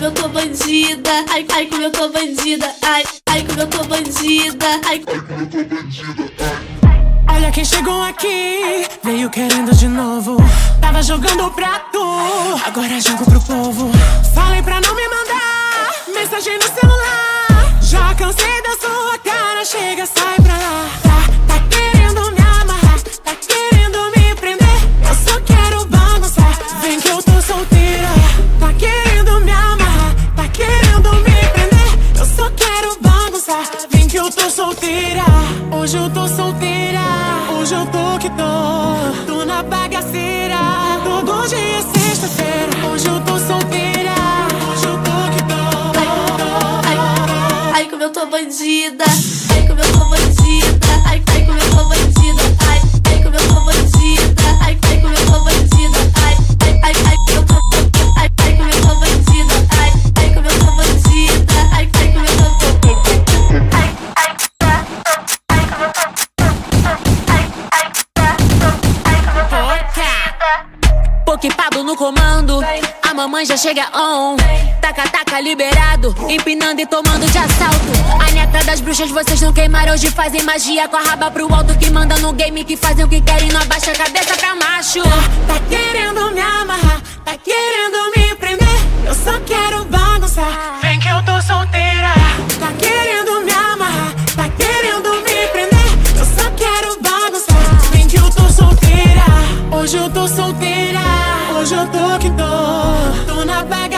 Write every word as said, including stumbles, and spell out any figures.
como eu tô bandida, ai, ai, como eu tô bandida, ai, ai, como eu tô bandida, ai, ai, como eu tô bandida, ai. Olha quem chegou aqui, veio querendo de novo. Tava jogando pra tu, agora jogo pro povo. Falei pra não me mandar mensagem no celular. Já cansei da sua cara, chega, sai pra lá. Tá, tá querendo me amarrar, tá querendo me prender. Eu só quero bagunçar, vem que eu tô solteira. Tá querendo me amarrar, tá querendo me prender. Eu só quero bagunçar, vem que eu tô solteira. Hoje eu tô solteira, hoje eu tô que tô, tô na bagaceira. Todo dia é sexta-feira, hoje eu tô solteira, hoje eu tô que tô. Ai, ai, ai, como eu tô bandida, ai, como eu tô bandida, ai, ai, como eu tô bandida, ai, ai, como eu tô bandida, ai, ai, como eu tô bandida, ai, ai, ai, ai, eu tô, ai, ai, como eu tô bandida, ai, ai, como eu tô bandida, ai, ai, como eu tô, ai, ai, ai, como eu tô, ai, ai, ai, como eu tô bandida. Poké Pablo no comando, a mamãe já chega on. Taca, taca, liberado, empinando e tomando de assalto. A neta das bruxas, vocês não queimaram. Hoje fazem magia com a raba pro alto. Que manda no game, que fazem o que querem. Não abaixa a cabeça pra macho. Tá querendo me amarrar, tá querendo me prender. Eu só quero bagunçar, vem que eu tô solteira. Tá querendo me amarrar, tá querendo me prender. Eu só quero bagunçar, vem que eu tô solteira. Hoje eu tô solteira, hoje eu tô que tô, tô na bagaceira.